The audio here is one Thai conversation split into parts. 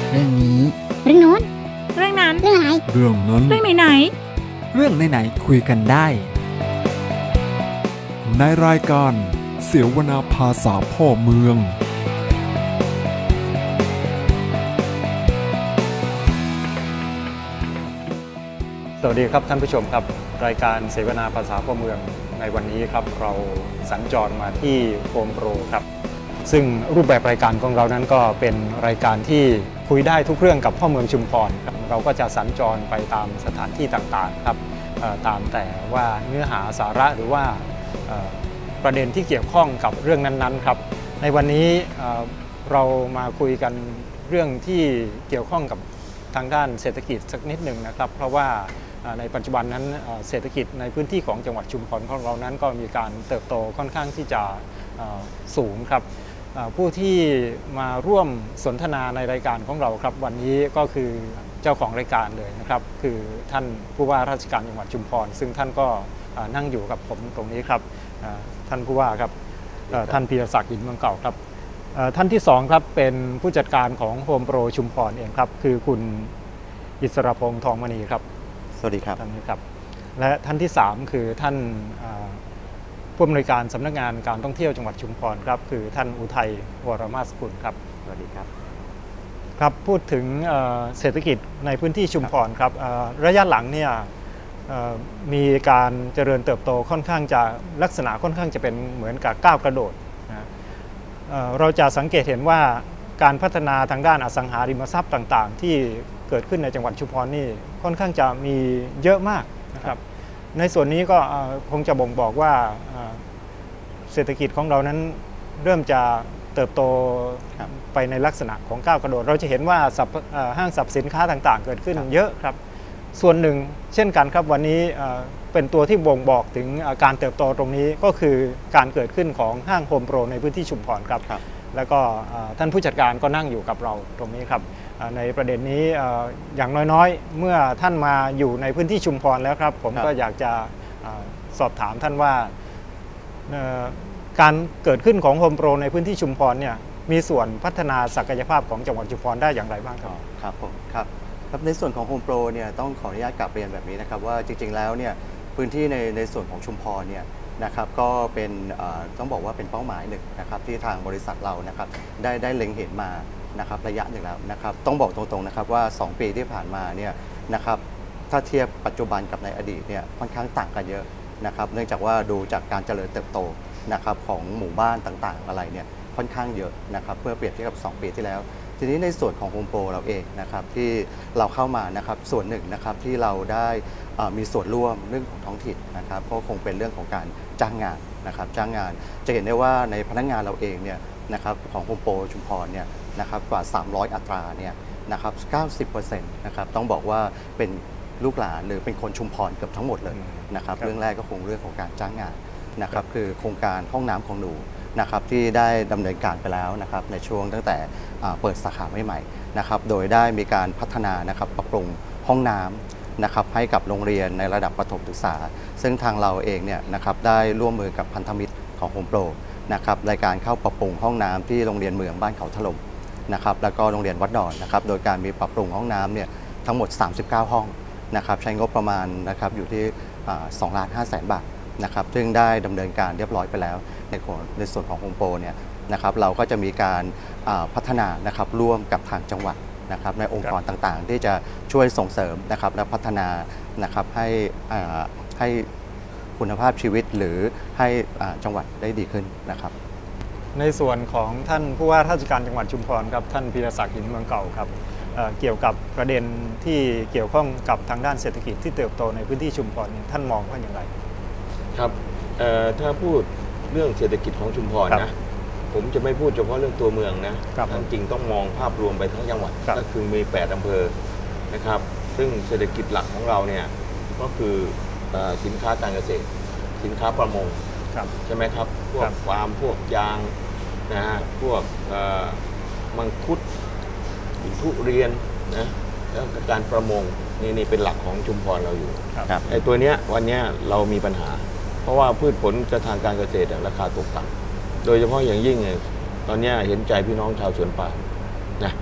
เรื่องนี้เรื่องโน้นเรื่องนั้นเรื่องไหนเรื่องนั้นเรื่องไหนเรื่องไหนคุยกันได้ในรายการเสวนาภาษาพ่อเมืองสวัสดีครับท่านผู้ชมครับรายการเสวนาภาษาพ่อเมืองในวันนี้ครับเราสัญจรมาที่โฮมโปรครับซึ่งรูปแบบรายการของเรานั้นก็เป็นรายการที่คุยได้ทุกเรื่องกับพ่อเมืองชุมพรครับเราก็จะสัญจรไปตามสถานที่ต่างๆครับตามแต่ว่าเนื้อหาสาระหรือว่าประเด็นที่เกี่ยวข้องกับเรื่องนั้นๆครับในวันนี้เรามาคุยกันเรื่องที่เกี่ยวข้องกับทางด้านเศรษฐกิจสักนิดหนึ่งนะครับเพราะว่าในปัจจุบันนั้นเศรษฐกิจในพื้นที่ของจังหวัดชุมพรของเรานั้นก็มีการเติบโตค่อนข้างที่จะสูงครับผู้ที่มาร่วมสนทนาในรายการของเราครับวันนี้ก็คือเจ้าของรายการเลยนะครับคือท่านผู้ว่าราชการจังหวัดชุมพรซึ่งท่านก็นั่งอยู่กับผมตรงนี้ครับท่านผู้ว่าครับท่านพีรศักดิ์ หินเมืองเก่าครับท่านที่2ครับเป็นผู้จัดการของโฮมโปรชุมพรเองครับคือคุณอิสรพงษ์ทองมณีครับสวัสดีครับท่านนี้ครับและท่านที่3คือท่านผู้อำนวยการสำนักงานการท่องเที่ยวจังหวัดชุมพรครับคือท่านอุทัยวรมาสกุลครับสวัสดีครับครับพูดถึงเศรษฐกิจในพื้นที่ชุมพรครับระยะหลังเนี่ยมีการเจริญเติบโตค่อนข้างจะลักษณะค่อนข้างจะเป็นเหมือนกับก้าวกระโดดนะเราจะสังเกตเห็นว่าการพัฒนาทางด้านอสังหาริมทรัพย์ต่างๆที่เกิดขึ้นในจังหวัดชุมพรนี่ค่อนข้างจะมีเยอะมากนะครับในส่วนนี้ก็คงจะบ่งบอกว่าเศรษฐกิจของเรานั้นเริ่มจะเติบโตไปในลักษณะของก้าวกระโดดเราจะเห็นว่าห้างสรรพสินค้าต่างๆเกิดขึ้นเยอะครับส่วนหนึ่งเช่นกันครับวันนี้เป็นตัวที่บ่งบอกถึงการเติบโตตรงนี้ก็คือการเกิดขึ้นของห้างโฮมโปรในพื้นที่ชุมพรครับแล้วก็ท่านผู้จัดการก็นั่งอยู่กับเราตรงนี้ครับในประเด็นนี้อย่างน้อยๆเมื่อท่านมาอยู่ในพื้นที่ชุมพรแล้วครับผมก็อยากจะสอบถามท่านว่าการเกิดขึ้นของโฮมโปรในพื้นที่ชุมพรเนี่ยมีส่วนพัฒนาศักยภาพของจังหวัดชุมพรได้อย่างไรบ้างครับครับผมครับในส่วนของโฮมโปรเนี่ยต้องขออนุญาตกลับเรียนแบบนี้นะครับว่าจริงๆแล้วเนี่ยพื้นที่ในส่วนของชุมพรเนี่ยนะครับก็เป็นต้องบอกว่าเป็นเป้าหมายหนึ่งนะครับที่ทางบริษัทเรานะครับได้เล็งเห็นมานะครับระยะหนึ่งแล้วนะครับต้องบอกตรงๆนะครับว่า2 ปีที่ผ่านมาเนี่ยนะครับถ้าเทียบปัจจุบันกับในอดีตเนี่ยค่อนข้างต่างกันเยอะนะครับเนื่องจากว่าดูจากการเจริญเติบโตนะครับของหมู่บ้านต่างๆอะไรเนี่ยค่อนข้างเยอะนะครับเพื่อเปรียบเทียบกับ2 ปีที่แล้วทีนี้ในส่วนของโฮมโปรเราเองนะครับที่เราเข้ามานะครับส่วนหนึ่งนะครับที่เราได้มีส่วนร่วมเรื่องของท้องถิ่นนะครับก็คงเป็นเรื่องของการจ้างงานนะครับจ้างงานจะเห็นได้ว่าในพนักงานเราเองเนี่ยนะครับของโฮมโปรชุมพรเนี่ยนะครับกว่า300อัตราเนี่ยนะครับ 90% นะครับต้องบอกว่าเป็นลูกหลานหรือเป็นคนชุมพรเกือบทั้งหมดเลยนะครับเรื่องแรกก็คงเรื่องของการจ้างงานนะครับคือโครงการห้องน้ำของหนูนะครับที่ได้ดำเนินการไปแล้วนะครับในช่วงตั้งแต่เปิดสาขาใหม่ๆนะครับโดยได้มีการพัฒนานะครับปรับปรุงห้องน้ำนะครับให้กับโรงเรียนในระดับประถมศึกษาซึ่งทางเราเองเนี่ยนะครับได้ร่วมมือกับพันธมิตรของโฮมโปรนะครับในการเข้าปรับปรุงห้องน้ำที่โรงเรียนเมืองบ้านเขาถล่มนะครับแล้วก็โรงเรียนวัดดอนนะครับโดยการมีปรับปรุงห้องน้ำเนี่ยทั้งหมด39ห้องนะครับใช้งบประมาณนะครับอยู่ที่2,500,000 บาทนะครับซึ่งได้ดำเนินการเรียบร้อยไปแล้วในส่วนของโฮมโปรเนี่ยนะครับเราก็จะมีการพัฒนานะครับร่วมกับทางจังหวัดนะครับในองค์กรต่างๆที่จะช่วยส่งเสริมนะครับและพัฒนานะครับให้คุณภาพชีวิตหรือให้จังหวัดได้ดีขึ้นนะครับในส่วนของท่านผู้ว่าราชการจังหวัดชุมพรครับท่านพีรศักดิ์ หินเมืองเก่าครับเกี่ยวกับประเด็นที่เกี่ยวข้องกับทางด้านเศรษฐกิจที่เติบโตในพื้นที่ชุมพรท่านมองว่าอย่างไรครับถ้าพูดเรื่องเศรษฐกิจของชุมพรนะผมจะไม่พูดเฉพาะเรื่องตัวเมืองนะจริงต้องมองภาพรวมไปทั้งจังหวัดก็คือมี8อำเภอนะครับซึ่งเศรษฐกิจหลักของเราเนี่ยก็คือสินค้าการเกษตรสินค้าประมงใช่ไหมครับพวกฟาร์มพวกยางนะฮะพวกมังคุดทุเรียนนะแล้วการประมงนี่เป็นหลักของชุมพรเราอยู่ไอ้ตัวเนี้ยวันนี้เรามีปัญหาเพราะว่าพืชผลทางการเกษตรราคาตกต่ำโดยเฉพาะอย่างยิ่งตอนนี้เห็นใจพี่น้องชาวสวนป่านะ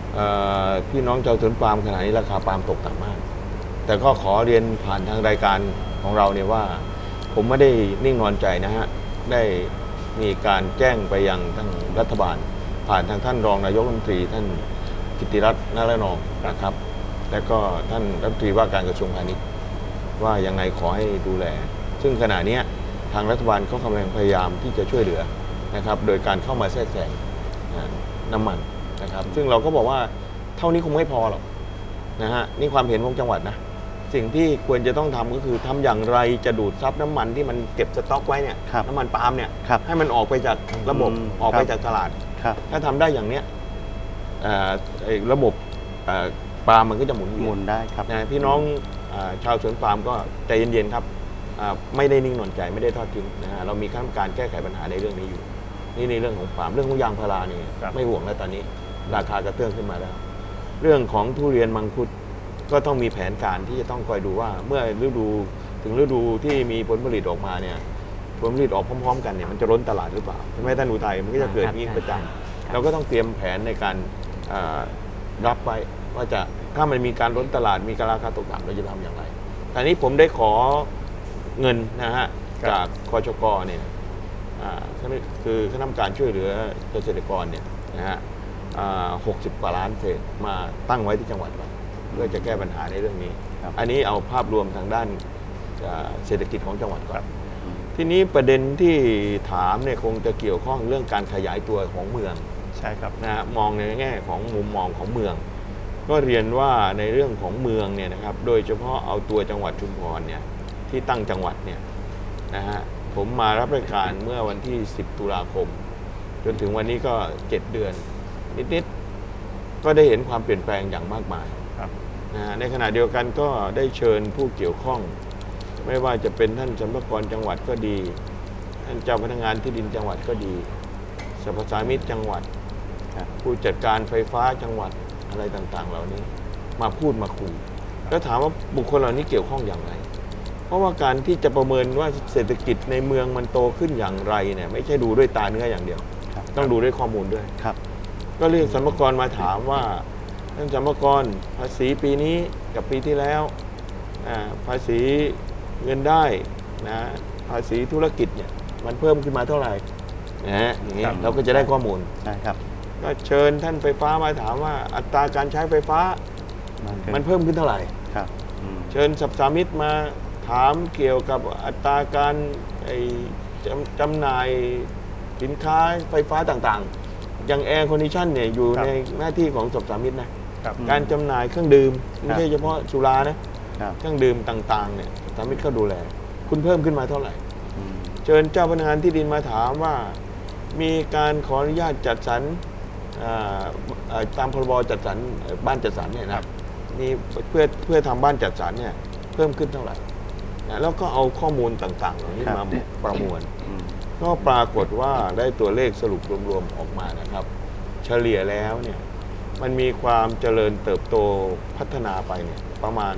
พี่น้องชาวสวนปาล์มขณะนี้ราคาปาล์มตกต่ำมากแต่ก็ขอเรียนผ่านทางรายการของเราเนี่ยว่าผมไม่ได้นิ่งนอนใจนะฮะได้มีการแจ้งไปยังทางรัฐบาลผ่านทางท่านรองนายกรัฐมนตรีท่านกิติรัตน์ นรนองนะครับและก็ท่านรัฐมนตรีว่าการกระทรวงพาณิชย์ว่ายังไงขอให้ดูแลซึ่งขณะนี้ทางรัฐบาลก็กำลังพยายามที่จะช่วยเหลือนะครับโดยการเข้ามาแทรกแซงน้ำมันนะครับซึ่งเราก็บอกว่าเท่านี้คงไม่พอหรอกนะฮะนี่ความเห็นของจังหวัดนะสิ่งที่ควรจะต้องทำก็คือทำอย่างไรจะดูดซับน้ำมันที่มันเก็บสต็อกไว้เนี่ยน้ำมันปาล์มเนี่ยให้มันออกไปจากระบบออกไปจากตลาดถ้าทำได้อย่างเนี้ยระบบปาล์มมันก็จะหมุนได้ครับนะพี่น้องชาวสวนปาล์มก็ใจเย็นๆครับไม่ได้นิ่งนอนใจไม่ได้ทอดทิ้งนะฮะเรามีขั้นการแก้ไขปัญหาในเรื่องนี้อยู่นี่ในเรื่องของปาล์มเรื่องของยางพาราเนี่ยไม่ห่วงแล้วตอนนี้ราคากระเตื้องขึ้นมาแล้วเรื่องของทุเรียนมังคุดก็ต้องมีแผนการที่จะต้องคอยดูว่าเมื่อฤดูถึงฤดูที่มีผลผลิตออกมาเนี่ยผลผลิตออกพร้อมๆกันเนี่ยมันจะล้นตลาดหรือเปล่าใช่ไหมท่านอุทัยมันก็จะเกิดนี้ประจำเราก็ต้องเตรียมแผนในการรับไว้ว่าจะถ้ามันมีการล้นตลาดมีการราคาตกต่ำเราจะทำอย่างไรอันนี้ผมได้ขอเงินนะฮะจากคชก.เนี่ยคือคณะกรรมการช่วยเหลือเกษตรกรเนี่ยนะฮะ60 กว่าล้านเศษมาตั้งไว้ที่จังหวัดไว้เพื่อจะแก้ปัญหาในเรื่องนี้อันนี้เอาภาพรวมทางด้านเศรษฐกิจของจังหวัดก่อนทีนี้ประเด็นที่ถามเนี่ยคงจะเกี่ยวข้องเรื่องการขยายตัวของเมืองใช่ครับนะมองในแง่ของมุมมองของเมืองก็เรียนว่าในเรื่องของเมืองเนี่ยนะครับโดยเฉพาะเอาตัวจังหวัดชุมพรเนี่ยที่ตั้งจังหวัดเนี่ยนะฮะผมมารับราชการเมื่อวันที่10 ตุลาคมจนถึงวันนี้ก็7 เดือนนิดๆก็ได้เห็นความเปลี่ยนแปลงอย่างมากมายนะในขณะเดียวกันก็ได้เชิญผู้เกี่ยวข้องไม่ว่าจะเป็นท่านสรรพากรจังหวัดก็ดีท่านเจ้าพนักงานที่ดินจังหวัดก็ดีสรรพสามิตจังหวัดผู้จัดการไฟฟ้าจังหวัดอะไรต่างๆเหล่านี้มาพูดมาคุยแล้วถามว่าบุคคลเหล่านี้เกี่ยวข้องอย่างไรเพราะว่าการที่จะประเมินว่าเศรษฐกิจในเมืองมันโตขึ้นอย่างไรเนี่ยไม่ใช่ดูด้วยตาเนื้ออย่างเดียวต้องดูด้วยข้อมูลด้วยก็เรียกสรรพากรมาถามว่าท่านสรรพากรภาษีปีนี้กับปีที่แล้วภาษีเงินได้นะภาษีธุรกิจเนี่ยมันเพิ่มขึ้นมาเท่าไหร่นะอย่างนี้เราก็จะได้ข้อมูลใช่ครับก็เชิญท่านไฟฟ้ามาถามว่าอัตราการใช้ไฟฟ้ามันเพิ่มขึ้นเท่าไหร่เชิญสรรพสามิตมาถามเกี่ยวกับอัตราการจำหน่ายสินค้าไฟฟ้าต่างๆอย่างแอร์คอนดิชันเนี่ยอยู่ในหน้าที่ของสรรพสามิตนะการจำหน่ายเครื่องดื่มไม่ใช่เฉพาะสุรานะเครื่องดื่มต่างๆเนี่ยสรรพสามิตก็ดูแลคุณเพิ่มขึ้นมาเท่าไหร่เชิญเจ้าพนักงานที่ดินมาถามว่ามีการขออนุญาตจัดสรรตามพรบจัดสรรบ้านจัดสรรเนี่ยนะนี่เพื่อทำบ้านจัดสรรเนี่ยเพิ่มขึ้นเท่าไหร่แล้วก็เอาข้อมูลต่างๆเหล่านี้มาประมวลก็ปรากฏว่าได้ตัวเลขสรุปรวมๆออกมานะครับเฉลี่ยแล้วเนี่ยมันมีความเจริญเติบโตพัฒนาไปเนี่ยประมาณ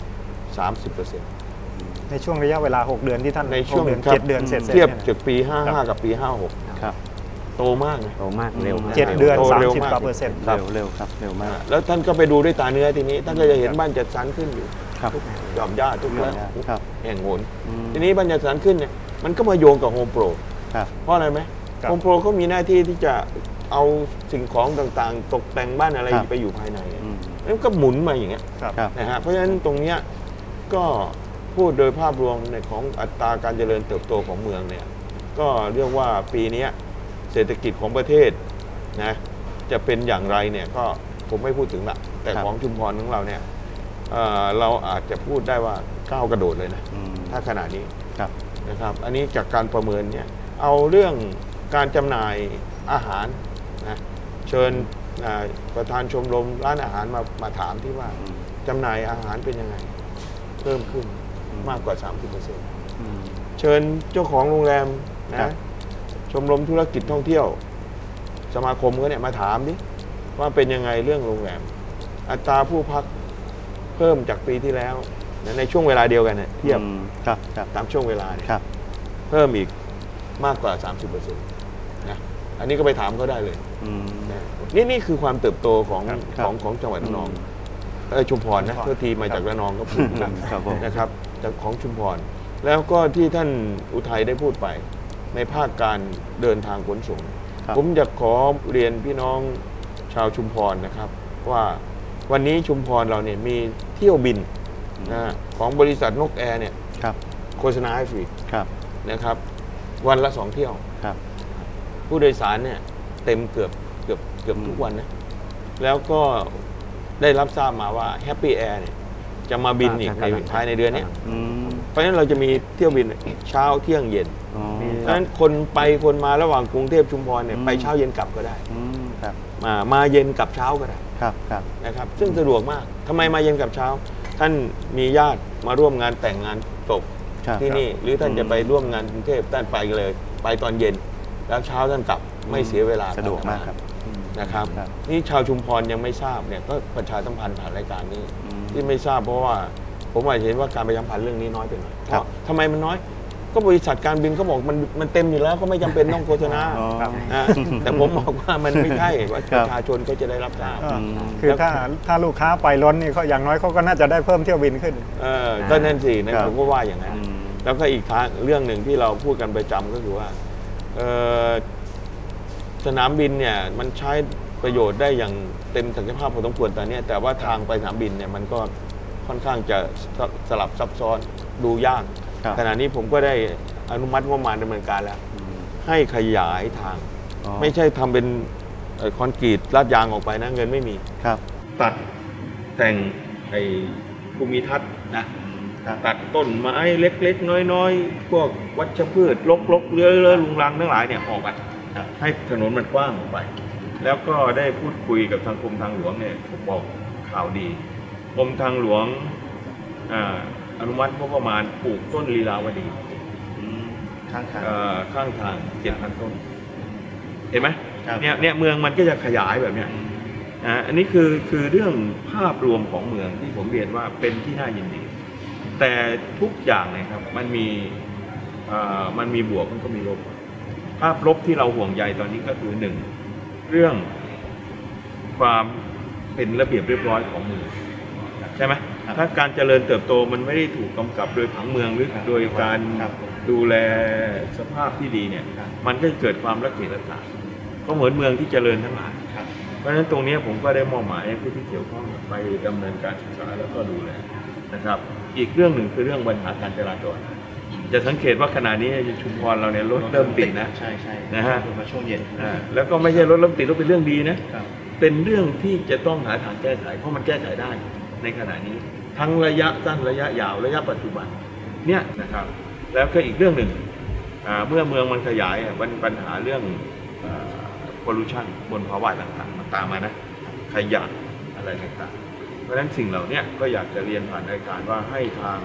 30% ในช่วงระยะเวลา6 เดือนที่ท่านในช่วง 7 เดือนเสร็จเทียบจากปี55กับปี56ครับโตมากนะโตมากเร็ว 7 เดือน30% เร็วครับเร็วมากแล้วท่านก็ไปดูด้วยตาเนื้อทีนี้ท่านก็จะเห็นบ้านจัดสรรขึ้นอยู่ยอมญาติทุกแล้วแห่งโหนทีนี้บ้านจัดสรรขึ้นเนี่ยมันก็มาโยงกับโฮมโปรเพราะอะไรไหมโฮมโปรเขามีหน้าที่ที่จะเอาสิ่งของต่างๆตกแต่งบ้านอะไรไปอยู่ภายในแล้วก็หมุนมาอย่างเงี้ยนะฮะเพราะฉะนั้นตรงเนี้ยก็พูดโดยภาพรวมในของอัตราการเจริญเติบโตของเมืองเนี่ยก็เรียกว่าปีนี้เศรษฐกิจของประเทศนะจะเป็นอย่างไรเนี่ยก็ผมไม่พูดถึงละแต่ของชุมพรของเราเนี่ยเราอาจจะพูดได้ว่าก้าวกระโดดเลยนะถ้าขนาดนี้นะครับอันนี้จากการประเมินเนี่ยเอาเรื่องการจำหน่ายอาหารนะเชิญประธานชมรมร้านอาหารมาถามที่ว่าจำหน่ายอาหารเป็นยังไงเพิ่มขึ้นมากกว่า 30%เชิญเจ้าของโรงแรมนะชมรมธุรกิจท่องเที่ยวสมาคมก็เนี่ยมาถามดิว่าเป็นยังไงเรื่องโรงแรมอัตราผู้พักเพิ่มจากปีที่แล้วในช่วงเวลาเดียวกันเนี่ยเทียบตามช่วงเวลาเนี่ยเพิ่มอีกมากกว่า 30%นะอันนี้ก็ไปถามเขาได้เลยนะนี่คือความเติบโตของจังหวัดระนองชุมพรนะเพื่อทีมาจากระนองก็พูดนะครับจากของชุมพรแล้วก็ที่ท่านอุทัยได้พูดไปในภาคการเดินทางขนส่งผมอยากขอเรียนพี่น้องชาวชุมพรนะครับว่าวันนี้ชุมพรเราเนี่ยมีเที่ยวบินนะของบริษัทนกแอร์เนี่ยโฆษณาให้ฟรีนะครับวันละ2 เที่ยวผู้โดยสารเนี่ยเต็มเกือบทุกวันนะแล้วก็ได้รับทราบมาว่า Happy Air เนี่ยจะมาบินอีกภายในเดือนนี้เพราะฉะนั้นเราจะมีเที่ยวบินเช้าเที่ยงเย็นเพราะฉะนั้นคนไปคนมาระหว่างกรุงเทพชุมพรเนี่ยไปเช้าเย็นกลับก็ได้มาเย็นกลับเช้าก็ได้นะครับซึ่งสะดวกมากทำไมมาเย็นกลับเช้าท่านมีญาติมาร่วมงานแต่งงานศพที่นี่หรือท่านจะไปร่วมงานกรุงเทพท่านไปเลยไปตอนเย็นแล้วเช้าท่านกลับไม่เสียเวลาสะดวกมากครับนะครับนี่ชาวชุมพรยังไม่ทราบเนี่ยก็ประชาสัมพันธ์ผ่านรายการนี้ที่ไม่ทราบเพราะว่าผมอาจจะเห็นว่าการประชาสัมพันธ์เรื่องนี้น้อยไปหน่อยทำไมมันน้อยก็บริษัทการบินเขาบอกมันเต็มอยู่แล้วก็ไม่จำเป็นต้องโฆษณาแต่ผมบอกว่ามันไม่ใช่ว่าประชาชนก็จะได้รับทราบคือถ้าลูกค้าไปล้นนี่เขาอย่างน้อยเขาก็น่าจะได้เพิ่มเที่ยวบินขึ้นก็นั่นสินะผมก็ว่าอย่างนั้นแล้วก็อีกทางเรื่องหนึ่งที่เราพูดกันประจำก็คือว่าสนามบินเนี่ยมันใช้ประโยชน์ได้อย่างเต็มศักยภาพพอสมควรตอนนี้แต่ว่าทางไปสนามบินเนี่ยมันก็ค่อนข้างจะสลับซับซ้อนดูยากขณะนี้ผมก็ได้อนุมัติงบประมาณดำเนินการแล้วให้ขยายทางไม่ใช่ทำเป็นคอนกรีตลาดยางออกไปนะเงินไม่มีตัดแต่งภูมิทัศน์นะตัดต้นไม้เล็กๆน้อยๆพวกวัชพืชรกๆเลื้อยๆลุงรังทั้งหลายเนี่ยออกไปให้ถนนมันกว้างออกไปแล้วก็ได้พูดคุยกับทางกรมทางหลวงเนี่ยผมบอกข่าวดีกรมทางหลวงอนุมัติงบประมาณปลูกต้นลีลาวดีข้างทาง 7,000 ต้นเห็นไหมเนี่ยเมืองมันก็จะขยายแบบเนี้ยอันนี้คือเรื่องภาพรวมของเมืองที่ผมเรียนว่าเป็นที่น่ายินดีแต่ทุกอย่างเนี่ยครับมันมีบวกมันก็มีลบภาพลบที่เราห่วงใยตอนนี้ก็คือ1เรื่องความเป็นระเบียบเรียบร้อยของเมืองใช่ไหมถ้าการเจริญเติบโตมันไม่ได้ถูกกำกับโดยผังเมืองหรือโดยการดูแลสภาพที่ดีเนี่ยมันก็เกิดความระเกะระกะก็เหมือนเมืองที่เจริญทั้งหลายเพราะฉะนั้นตรงนี้ผมก็ได้มอบหมายให้ผู้ที่เกี่ยวข้องไปดำเนินการศึกษาแล้วก็ดูแลนะครับอีกเรื่องหนึ่งคือเรื่องปัญหาการจราจรจะสังเกตว่าขณะนี้ชุมพรเราเนี่ยรถเริ่มติดนะใช่นะฮะมาช่วงเย็นแล้วก็ไม่ใช่รถเริ่มติดรถเป็นเรื่องดีนะเป็นเรื่องที่จะต้องหาทางแก้ไขเพราะมันแก้ไขได้ในขณะนี้ทั้งระยะสั้นระยะยาวระยะปัจจุบันเนี่ยนะครับแล้วก็อีกเรื่องหนึ่งเมื่อเมืองมันขยายมันปัญหาเรื่องpollution มลภาวะต่างๆมันตามมานะขยะอะไรต่างๆเพราะฉะนั้นสิ่งเหล่านี้ก็อยากจะเรียนผ่านรายการว่าให้ทาง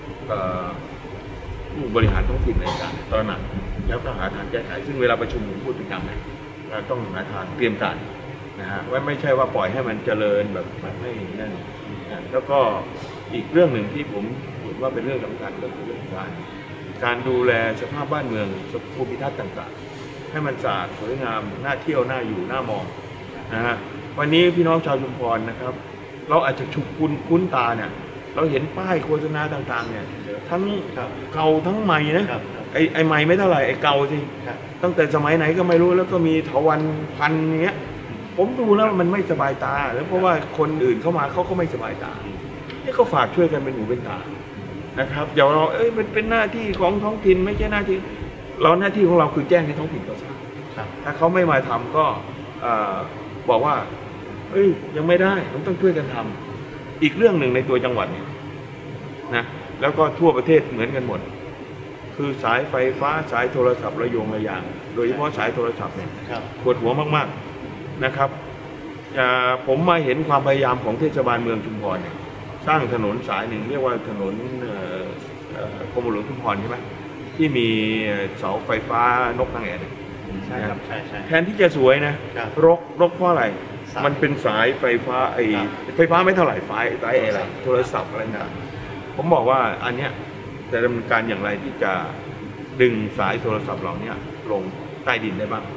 ผู้บริหารท้องถิ่นในการตระหนักแล้วก็หาทางแก้ไขซึ่งเวลาประชุมผมพูดถึงนะเราต้องหาทางเตรียมการนะฮะว่าไม่ใช่ว่าปล่อยให้มันเจริญแบบไม่นั่นแล้วก็อีกเรื่องหนึ่งที่ผมคิดว่าเป็นเรื่องสำคัญก็คือเรื่องการดูแลสภาพบ้านเมืองภูมิทัศน์ต่างๆให้มันสะอาดสวยงามน่าเที่ยวน่าอยู่น่ามองนะฮะวันนี้พี่น้องชาวชุมพรนะครับเราอาจจะฉุกคุ้นตาเนี่ยเราเห็นป้ายโฆษณาต่างๆเนี่ยทั้งเก่าทั้งใหม่นะไอ้ใหม่ไม่เท่าไหร่ไอ้เก่าสิตั้งแต่สมัยไหนก็ไม่รู้แล้วก็มีเถาวัลย์พันอย่างเงี้ยผมดูแล้วมันไม่สบายตาแล้วเพราะว่าคนอื่นเข้ามาเขาก็ไม่สบายตานี่ก็ฝากช่วยกันเป็นหูเป็นตานะครับอย่าเรามันเป็นหน้าที่ของท้องถิ่นไม่ใช่หน้าที่เราหน้าที่ของเราคือแจ้งให้ท้องถิ่นเขาทราบถ้าเขาไม่มาทำก็บอกว่ายังไม่ได้มันต้องช่วยกันทำอีกเรื่องหนึ่งในตัวจังหวัดเนี่ยนะแล้วก็ทั่วประเทศเหมือนกันหมดคือสายไฟฟ้าสายโทรศัพท์ระโยงระยางโดยเฉพาะสายโทรศัพท์เนี่ยปวดหัวมากๆนะครับผมมาเห็นความพยายามของเทศบาลเมืองชุมพรเนี่ยสร้างถนนสายหนึ่งเรียกว่าถนนกรมหลวงชุมพรใช่ไหมที่มีเสาไฟฟ้านกนางแอ่นใช่ครับใช่แทนที่จะสวยนะรกเพราะอะไรมันเป็นสายไฟฟ้าไฟฟ้าไม่เท่าไหร่ไฟอะไรโทรศัพท์อะไรต่างผมบอกว่าอันเนี้ยจะดำเนินการอย่างไรที่จะดึงสายโทรศัพท์เหล่านี้ลงใต้ดินได้บ้าง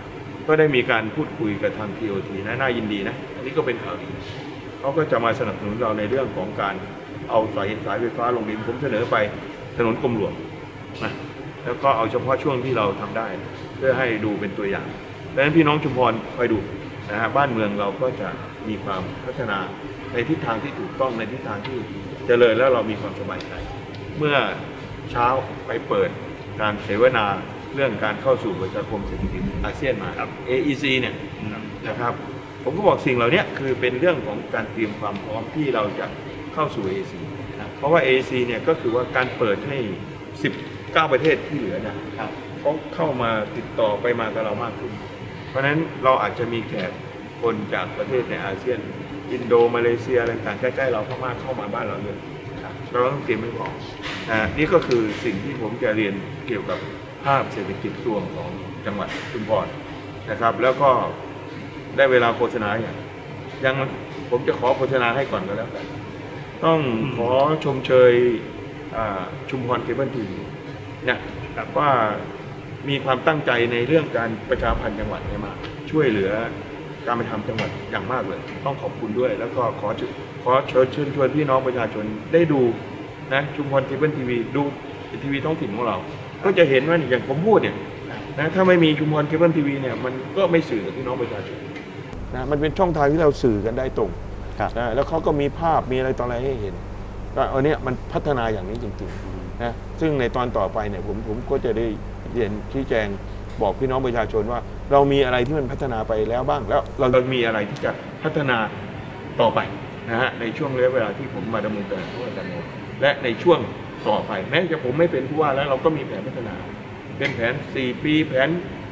ก็ได้มีการพูดคุยกับทาง TOT นะน่ายินดีนะอันนี้ก็เป็นข่าวดีเขาก็จะมาสนับสนุนเราในเรื่องของการเอาสายไฟฟ้าลงดินผมเสนอไปถนนกรมหลวงนะแล้วก็เอาเฉพาะช่วงที่เราทำได้เพื่อให้ดูเป็นตัวอย่างดังนั้นพี่น้องชุมพรคอยดูนะฮะบ้านเมืองเราก็จะมีความพัฒนาในทิศทางที่ถูกต้องในทิศทางที่เจริญแล้วเรามีความสบายใจเมื่อเช้าไปเปิดการเสวนาเรื่องการเข้าสู่ประชาคมเศรษฐกิจอาเซียนมาครับ AEC เนี่ยนะครับผมก็บอกสิ่งเหล่านี้คือเป็นเรื่องของการเตรียมความพร้อมที่เราจะเข้าสู่ AEC เพราะว่า AEC เนี่ยก็คือว่าการเปิดให้19ประเทศที่เหลือเนี่ยเขาเข้ามาติดต่อไปมากับเรามากขึ้นเพราะฉะนั้นเราอาจจะมีแขกคนจากประเทศในอาเซียนอินโดมาเลเซียอะไรต่างใกล้ๆเราเข้ามาบ้านเราเลยเราต้องเตรียมไว้ก่อนนี่ก็คือสิ่งที่ผมจะเรียนเกี่ยวกับภาพเศรษฐกิจรวมของจังหวัดชุมพรนะครับแล้วก็ได้เวลาโฆษณายังผมจะขอโฆษณาให้ก่อนก็แล้วกันต้องขอชมเชยชุมพรเคเบิลทีวีเนี่ยว่ามีความตั้งใจในเรื่องการประชาพันธ์จังหวัดเนี่ยมาช่วยเหลือการไปทำจังหวัดอย่างมากเลยต้องขอบคุณด้วยแล้วก็ขอเชิญชวนพี่น้องประชาชนได้ดูนะชุมพรเคเบิลทีวีดูทีวีท้องถิ่นของเราก็จะเห็นว่าอย่างผมพูดเนี่ยนะถ้าไม่มีชุมพรเคเบิลทีวีเนี่ยมันก็ไม่สื่อกับพี่น้องประชาชนนะมันเป็นช่องทางที่เราสื่อกันได้ตรงนะแล้วเขาก็มีภาพมีอะไรต่ออะไรให้เห็นก็อันนี้มันพัฒนาอย่างนี้จริงๆนะซึ่งในตอนต่อไปเนี่ยผมก็จะได้เรียนชี้แจงบอกพี่น้องประชาชนว่าเรามีอะไรที่มันพัฒนาไปแล้วบ้างแล้วเรามีอะไรที่จะพัฒนาต่อไปนะฮะในช่วงระยะเวลาที่ผมมาดำเนินการผู้ว่าการเมืองและในช่วงต่อไปแม้จะผมไม่เป็นผู้ว่าแล้วเราก็มีแผนพัฒนาเป็นแผน4ปีแผน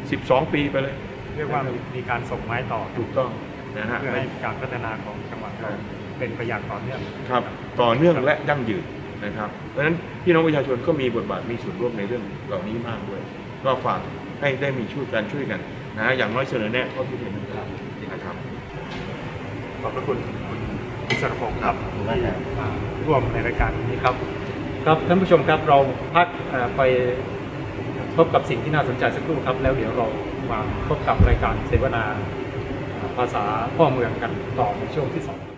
12ปีไปเลยเรียกว่ามีการส่งไม้ต่อถูกต้องนะฮะเพื่อให้การพัฒนาของจังหวัดเราเป็นไปอย่างต่อเนื่องครับต่อเนื่องและยั่งยืนนะครับเพราะฉะนั้นพี่น้องประชาชนก็มีบทบาทมีส่วนร่วมในเรื่องเหล่านี้มากด้วยก็ฝากให้ได้มีช่วยกันนะอย่างน้อยเสนอแนะข้อคิดเห็นต่างๆนะครับขอบพระคุณคุณสรพงศ์ครับที่ร่วมในรายการนี้ครับครับท่านผู้ชมครับเราพักไปพบกับสิ่งที่น่าสนใจสักครู่ครับแล้วเดี๋ยวเรามาพบกับรายการเสวนาภาษาพ่อเมืองกันต่อในช่วงที่ 2